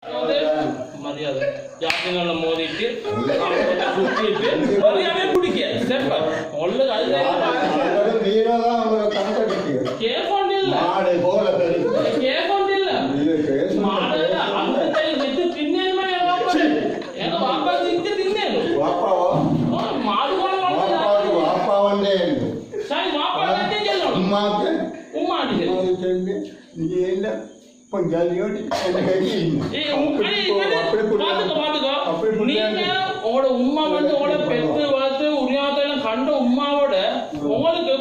மரியாதை யாருங்கள மோதிட்டு சுத்திட்டு மரியாதை பிடிக்க செப்ப ஒல்ல அதுல நீரதான் அவங்க கண்டடிக்கு கேஃபோன் இல்ல மாடு போல கேஃபோன் இல்ல மாடு அந்த கை வெச்சு தின்னேமே ஏங்க வாப்பா தின்னேನು வாப்பாவா மாடு கோல வாப்பா வந்தே சரி வாப்பா வந்து சொல்லுங்க உம்மாக்கு உம்மாடிக்கு சொல்லு நீ என்ன பஞ்சாலியோடி என்ன கறி பாத்துக்கோ நீங்க உங்களோட உம்மா வந்து உங்களோட பெற்று வளர்த்து உரியாதையில கண்ட உம்மாவோட உங்களுக்கு